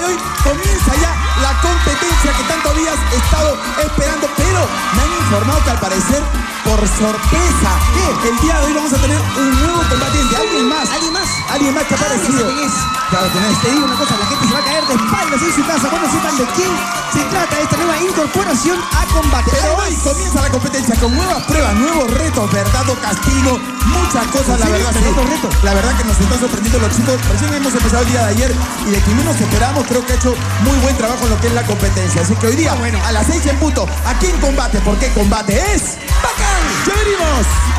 hoy comienza ya la competencia que tanto habías estado esperando, pero me han informado que al parecer, por sorpresa, el día de hoy vamos a tener un nuevo combatiente. ¿Alguien más? ¿Alguien más que ha aparecido? Claro, te digo una cosa, la gente se va a caer de espaldas en su casa cuando sepan de quién se trata esta nueva incorporación a combate. Pero hoy comienza la competencia con nuevas pruebas, nuevos retos, verdad o castigo, muchas cosas, la verdad. La verdad que nos están sorprendiendo los chicos. Recién hemos empezado el día de ayer y de quien menos esperamos, creo que ha hecho muy buen trabajo en lo que es la competencia. Así que hoy día, a las 6 en punto, aquí en Combate, porque Combate es bacán. ¡Ya venimos!